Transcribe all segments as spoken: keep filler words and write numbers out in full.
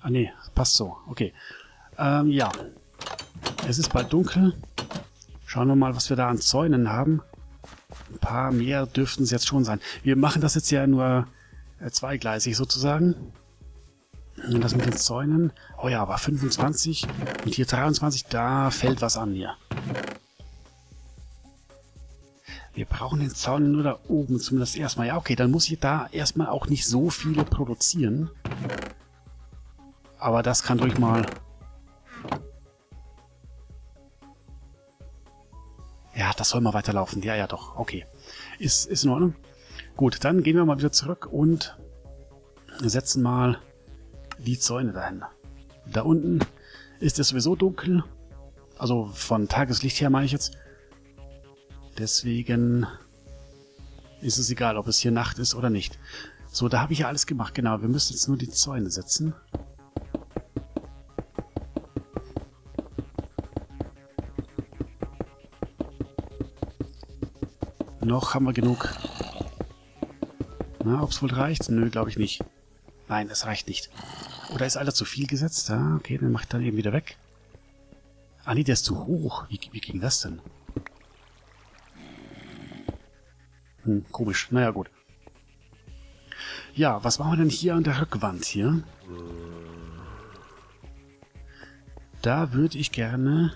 Ah ne, passt so. Okay. Ähm, ja. Es ist bald dunkel. Schauen wir mal, was wir da an Zäunen haben. Ein paar mehr dürften es jetzt schon sein. Wir machen das jetzt ja nur äh, zweigleisig sozusagen. Und das mit den Zäunen. Oh ja, aber fünfundzwanzig und hier dreiundzwanzig, da fällt was an hier. Wir brauchen den Zaun nur da oben zumindest erstmal. Ja, okay, dann muss ich da erstmal auch nicht so viele produzieren. Aber das kann ruhig mal... Ja, das soll mal weiterlaufen. Ja, ja, doch. Okay. Ist, ist in Ordnung. Gut, dann gehen wir mal wieder zurück und setzen mal die Zäune dahin. Da unten ist es sowieso dunkel. Also von Tageslicht her meine ich jetzt. Deswegen ist es egal, ob es hier Nacht ist oder nicht. So, da habe ich ja alles gemacht. Genau, wir müssen jetzt nur die Zäune setzen. Noch haben wir genug. Na, ob es wohl reicht? Nö, glaube ich nicht. Nein, es reicht nicht. Oder ist einer zu viel gesetzt? Ja, okay, dann mache ich dann eben wieder weg. Ah nee, der ist zu hoch. Wie, wie ging das denn? Hm, komisch. Naja, gut. Ja, was machen wir denn hier an der Rückwand hier? Da würde ich gerne...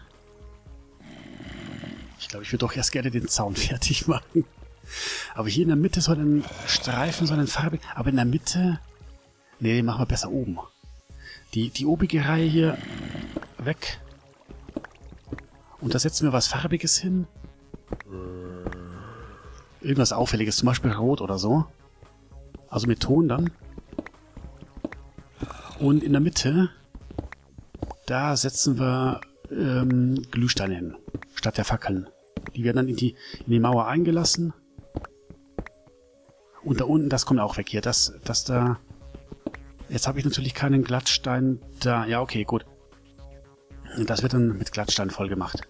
Ich glaube, ich würde doch erst gerne den Zaun fertig machen. Aber hier in der Mitte soll ein Streifen, soll ein Farbe... Aber in der Mitte... Nee, den machen wir besser oben. Die, die obige Reihe hier weg. Und da setzen wir was Farbiges hin. Irgendwas Auffälliges, zum Beispiel Rot oder so. Also mit Ton dann. Und in der Mitte, da setzen wir ähm, Glühsteine hin, statt der Fackeln. Die werden dann in die, in die Mauer eingelassen. Und da unten, das kommt auch weg hier. Das, das da... Jetzt habe ich natürlich keinen Glattstein da. Ja, okay, gut. Das wird dann mit Glattstein voll gemacht.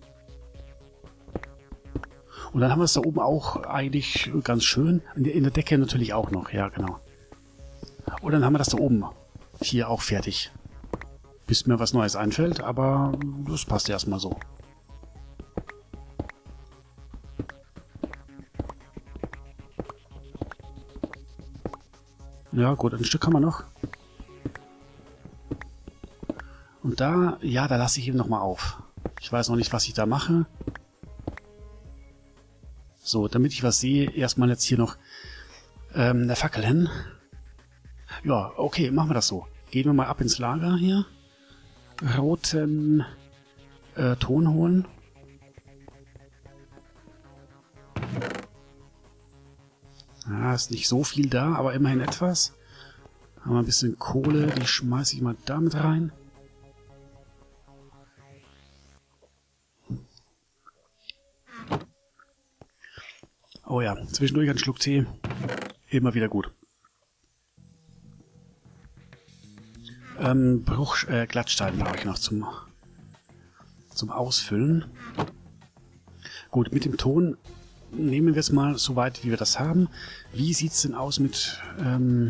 Und dann haben wir es da oben auch eigentlich ganz schön. In der Decke natürlich auch noch, ja genau. Und dann haben wir das da oben hier auch fertig. Bis mir was Neues einfällt, aber das passt erstmal so. Ja gut, ein Stück haben wir noch. Und da, ja, da lasse ich ihn nochmal auf. Ich weiß noch nicht, was ich da mache. So, damit ich was sehe, erstmal jetzt hier noch ähm, eine Fackel hin. Ja, okay, machen wir das so. Gehen wir mal ab ins Lager hier. Roten äh, Ton holen. Ja, ist nicht so viel da, aber immerhin etwas. Haben wir ein bisschen Kohle, die schmeiße ich mal damit rein. Oh ja, zwischendurch ein Schluck Tee. Immer wieder gut. Ähm, Bruch, äh, Glattstein brauche ich noch zum, zum Ausfüllen. Gut, mit dem Ton nehmen wir es mal so weit, wie wir das haben. Wie sieht es denn aus mit ähm,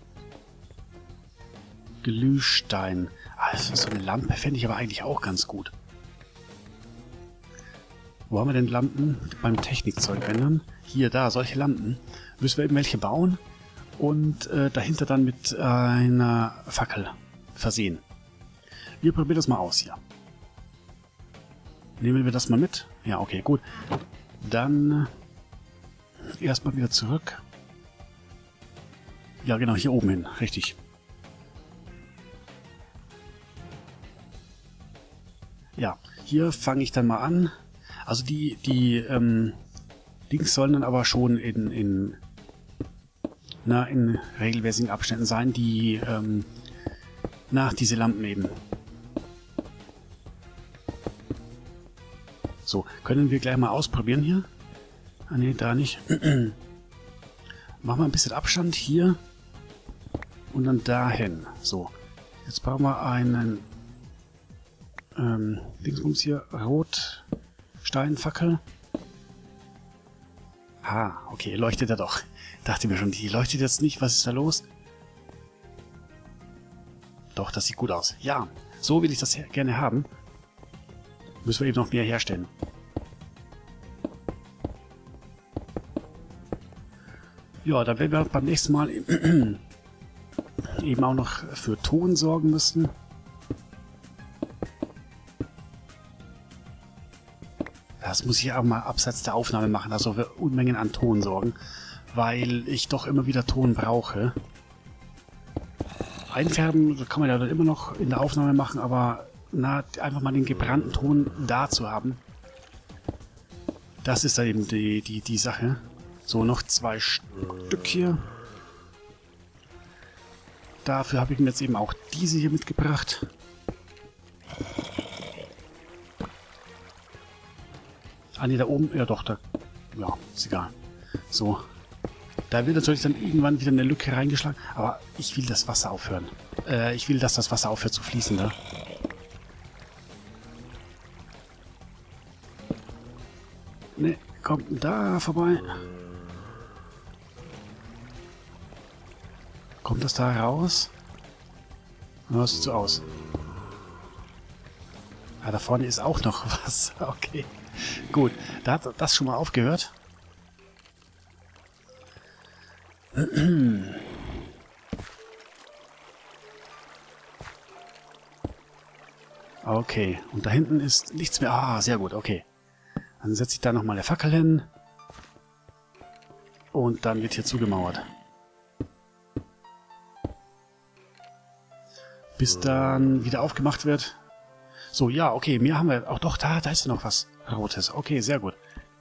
Glühstein? Also so eine Lampe fände ich aber eigentlich auch ganz gut. Wo haben wir denn Lampen? Beim Technikzeug ändern. Hier, da, solche Lampen. Müssen wir eben welche bauen und äh, dahinter dann mit einer Fackel versehen. Wir probieren das mal aus hier. Nehmen wir das mal mit? Ja, okay, gut. Dann erstmal wieder zurück. Ja, genau, hier oben hin. Richtig. Ja, hier fange ich dann mal an. Also die, die ähm, Dings sollen dann aber schon in, in, na, in regelmäßigen Abständen sein, die, ähm, na, diese Lampen eben. So, können wir gleich mal ausprobieren hier. Ah ne, da nicht. Machen wir ein bisschen Abstand hier und dann dahin. So, jetzt brauchen wir einen ähm, Dingsbums hier, Rotsteinfackel. Ah, okay, leuchtet er doch. Dachte mir schon, die leuchtet jetzt nicht. Was ist da los? Doch, das sieht gut aus. Ja, so will ich das gerne haben. Müssen wir eben noch mehr herstellen. Ja, da werden wir beim nächsten Mal eben auch noch für Ton sorgen müssen. Das muss ich auch mal abseits der Aufnahme machen, also für Unmengen an Ton sorgen, weil ich doch immer wieder Ton brauche. Einfärben kann man ja dann immer noch in der Aufnahme machen, aber na, einfach mal den gebrannten Ton da zu haben, das ist dann eben die, die, die Sache. So, noch zwei Stück hier. Dafür habe ich mir jetzt eben auch diese hier mitgebracht. Ah, ne, da oben, ja doch, da, ja, ist egal. So, da wird natürlich dann irgendwann wieder eine Lücke reingeschlagen, aber ich will das Wasser aufhören. Äh, ich will, dass das Wasser aufhört zu fließen, da. Ne, kommt da vorbei. Kommt das da raus? Ja, das sieht so aus. Ah, da vorne ist auch noch was. Okay. Gut, da hat das schon mal aufgehört. Okay, und da hinten ist nichts mehr. Ah, sehr gut, okay. Dann setze ich da nochmal eine Fackel hin. Und dann wird hier zugemauert. Bis dann wieder aufgemacht wird. So, ja, okay, mehr haben wir. Auch doch, da, da ist ja noch was Rotes. Okay, sehr gut.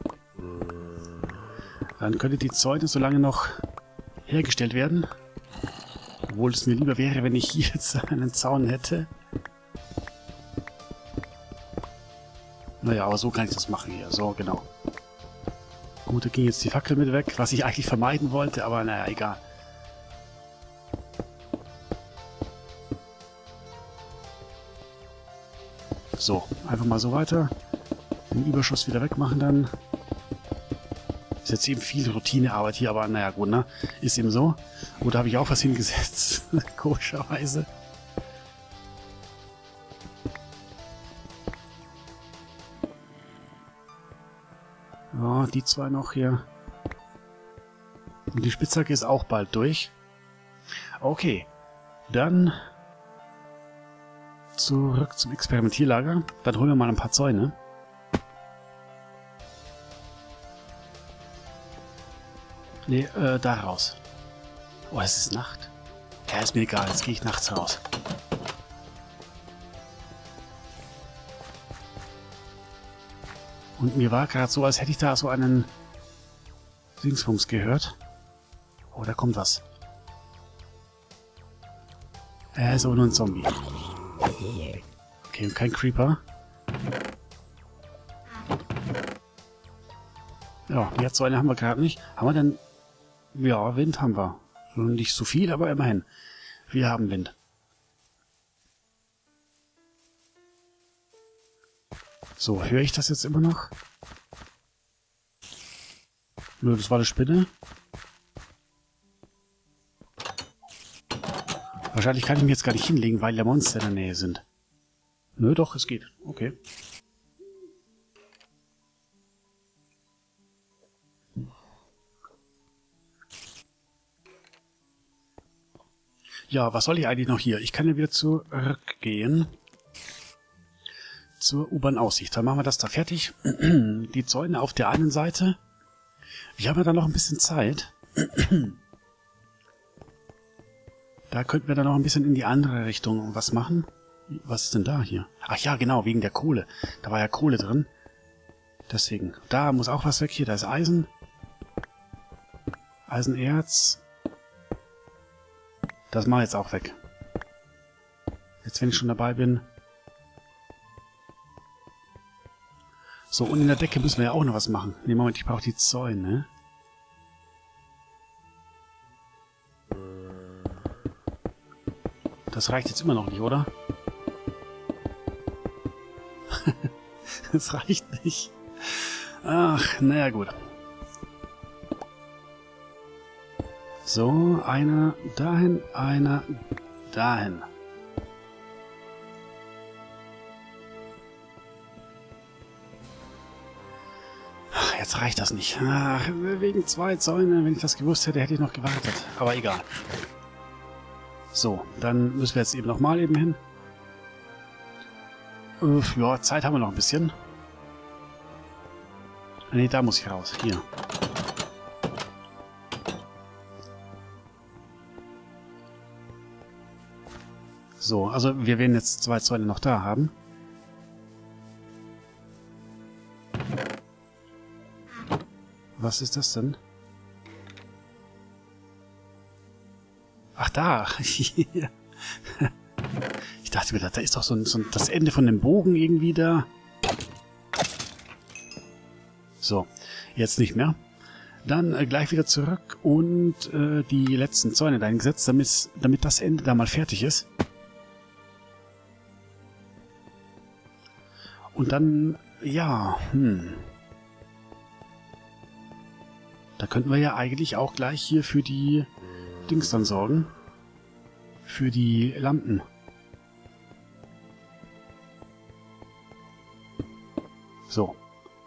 Dann könnte die Zäune so lange noch hergestellt werden. Obwohl es mir lieber wäre, wenn ich hier jetzt einen Zaun hätte. Naja, aber so kann ich das machen hier. So, genau. Gut, da ging jetzt die Fackel mit weg, was ich eigentlich vermeiden wollte, aber naja, egal. So, einfach mal so weiter. Den Überschuss wieder wegmachen dann. Ist jetzt eben viel Routinearbeit hier, aber naja, gut, ne? Ist eben so. Gut, da habe ich auch was hingesetzt. Komischerweise. Ja, die zwei noch hier. Und die Spitzhacke ist auch bald durch. Okay, dann zurück zum Experimentierlager. Dann holen wir mal ein paar Zäune. Ne, äh, da raus. Oh, es ist Nacht. Ja, ist mir egal. Jetzt gehe ich nachts raus. Und mir war gerade so, als hätte ich da so einen Dingsbums gehört. Oh, da kommt was. Er ist aber nur ein Zombie. Okay, und kein Creeper. Ja, jetzt so eine haben wir gerade nicht. Haben wir denn... Ja, Wind haben wir. Nicht so viel, aber immerhin. Wir haben Wind. So, höre ich das jetzt immer noch? Nö, das war eine Spinne. Wahrscheinlich kann ich mich jetzt gar nicht hinlegen, weil ja Monster in der Nähe sind. Nö, doch, es geht. Okay. Ja, was soll ich eigentlich noch hier? Ich kann ja wieder zurückgehen. Zur U-Bahn-Aussicht. Dann machen wir das da fertig. Die Zäune auf der einen Seite. Wir haben ja dann noch ein bisschen Zeit. Da könnten wir dann noch ein bisschen in die andere Richtung was machen. Was ist denn da hier? Ach ja, genau, wegen der Kohle. Da war ja Kohle drin. Deswegen. Da muss auch was weg. Hier, da ist Eisen. Eisenerz. Das mache ich jetzt auch weg. Jetzt, wenn ich schon dabei bin. So, und in der Decke müssen wir ja auch noch was machen. Ne, Moment, ich brauche die Zäune. Das reicht jetzt immer noch nicht, oder? Das reicht nicht. Ach, naja, gut. So, einer dahin, einer dahin. jetzt reicht das nicht. Ach, wegen zwei Zäunen, wenn ich das gewusst hätte, hätte ich noch gewartet. Aber egal. So, dann müssen wir jetzt eben nochmal eben hin. Äh, ja, Zeit haben wir noch ein bisschen. Ne, da muss ich raus. Hier. So, also wir werden jetzt zwei Zäune noch da haben. Was ist das denn? Ach, da. Ich dachte mir, da ist doch so, ein, so ein, das Ende von dem Bogen irgendwie da. So, jetzt nicht mehr. Dann äh, gleich wieder zurück und äh, die letzten Zäune da eingesetzt, damit, damit das Ende da mal fertig ist. Und dann, ja, hm. Da könnten wir ja eigentlich auch gleich hier für die Dings dann sorgen. Für die Lampen. So.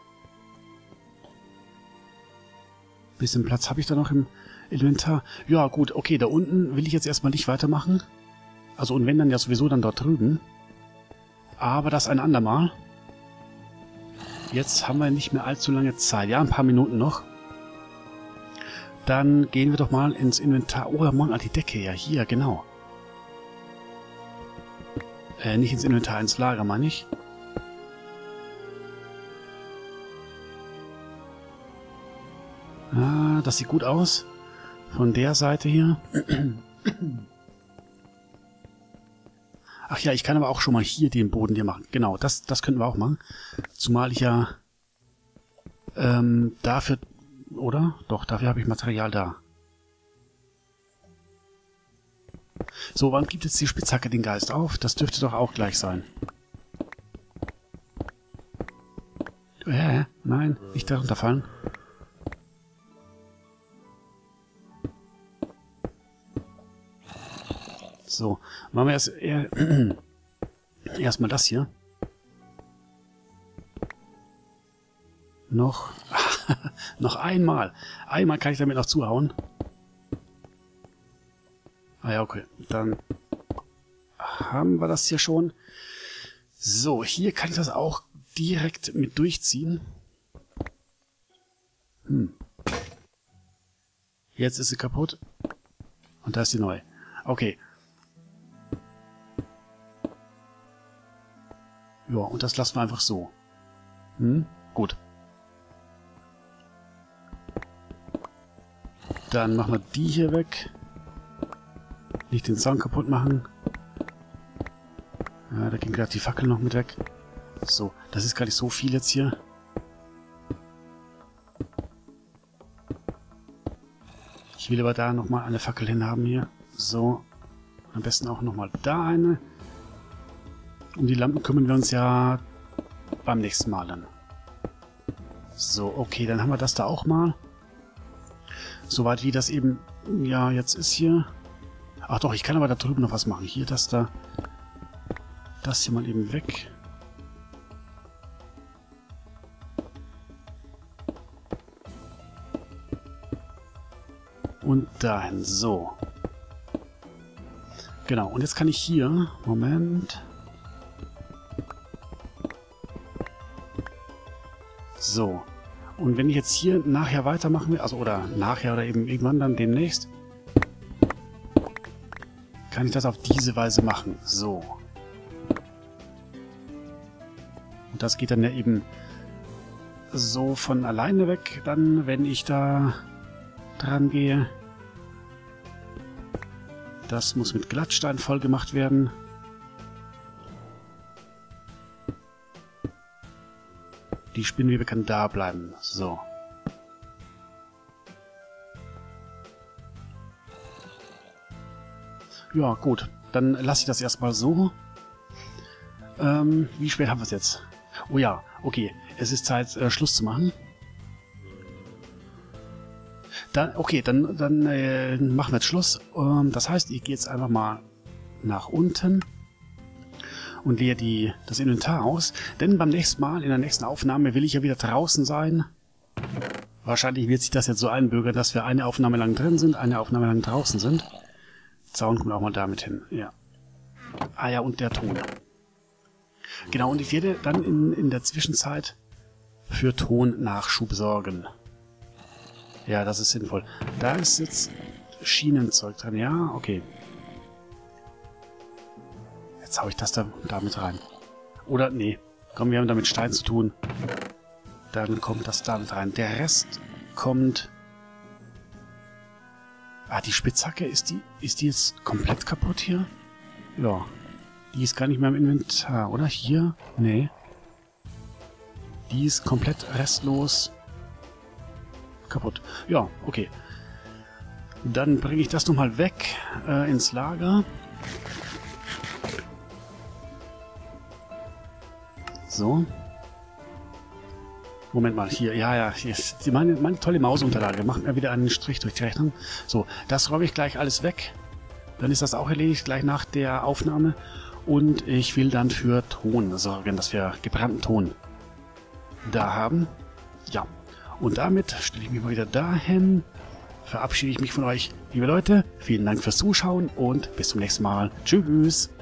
Bisschen Platz habe ich da noch im Inventar. Ja, gut, okay, da unten will ich jetzt erstmal nicht weitermachen. Also, und wenn, dann ja sowieso dann dort drüben. Aber das ein andermal. Jetzt haben wir nicht mehr allzu lange Zeit. Ja, ein paar Minuten noch. Dann gehen wir doch mal ins Inventar. Oh, Mann, an die Decke. Ja, hier, genau. Äh, nicht ins Inventar, ins Lager, meine ich. Ah, das sieht gut aus. Von der Seite hier. Ach ja, ich kann aber auch schon mal hier den Boden hier machen. Genau, das, das könnten wir auch machen. Zumal ich ja ähm, dafür... Oder? Doch, dafür habe ich Material da. So, wann gibt jetzt die Spitzhacke den Geist auf? Das dürfte doch auch gleich sein. Äh, nein, nicht darunter fallen. So, machen wir erst äh, erstmal das hier. Noch, noch einmal. Einmal kann ich damit noch zuhauen. Ah ja, okay. Dann haben wir das hier schon. So, hier kann ich das auch direkt mit durchziehen. Hm. Jetzt ist sie kaputt. Und da ist sie neu. Okay. Ja, und das lassen wir einfach so. Hm, gut. Dann machen wir die hier weg. Nicht den Zaun kaputt machen. Ja, da ging gerade die Fackel noch mit weg. So, das ist gar nicht so viel jetzt hier. Ich will aber da nochmal eine Fackel hin haben hier. So. Am besten auch nochmal da eine. Um die Lampen kümmern wir uns ja beim nächsten Mal dann. So, okay, dann haben wir das da auch mal. Soweit wie das eben, ja, jetzt ist hier. Ach doch, ich kann aber da drüben noch was machen. Hier, das da. Das hier mal eben weg. Und dahin, so. Genau, und jetzt kann ich hier, Moment. So. Und wenn ich jetzt hier nachher weitermachen will, also oder nachher oder eben irgendwann dann demnächst, kann ich das auf diese Weise machen. So. Und das geht dann ja eben so von alleine weg, dann, wenn ich da dran gehe. Das muss mit Glattstein voll gemacht werden. Die Spinnwebe kann da bleiben. So. Ja, gut. Dann lasse ich das erstmal so. Ähm, wie spät haben wir es jetzt? Oh ja, okay. Es ist Zeit, äh, Schluss zu machen. Dann, okay, dann, dann äh, machen wir jetzt Schluss. Ähm, das heißt, ich gehe jetzt einfach mal nach unten und leere die, das Inventar aus. Denn beim nächsten Mal, in der nächsten Aufnahme, will ich ja wieder draußen sein. Wahrscheinlich wird sich das jetzt so einbürgern, dass wir eine Aufnahme lang drin sind, eine Aufnahme lang draußen sind. Zaun kommt auch mal damit hin, ja. Ah ja, und der Ton. Genau, und ich werde dann in, in der Zwischenzeit für Tonnachschub sorgen. Ja, das ist sinnvoll. Da ist jetzt Schienenzeug drin, ja, okay. Jetzt hau ich das da damit rein. Oder, nee, komm, wir haben da mit Stein zu tun. Dann kommt das damit rein. Der Rest kommt... Ah, die Spitzhacke, ist die, ist die jetzt komplett kaputt hier? Ja. Die ist gar nicht mehr im Inventar, oder? Hier? Nee. Die ist komplett restlos kaputt. Ja, okay. Dann bringe ich das nochmal weg äh, ins Lager. So. Moment mal, hier, ja, ja, hier ist meine, meine tolle Mausunterlage. Macht mir wieder einen Strich durch die Rechnung. So, das räume ich gleich alles weg. Dann ist das auch erledigt, gleich nach der Aufnahme. Und ich will dann für Ton sorgen, dass wir gebrannten Ton da haben. Ja, und damit stelle ich mich mal wieder dahin. Verabschiede ich mich von euch. Liebe Leute, vielen Dank fürs Zuschauen und bis zum nächsten Mal. Tschüss.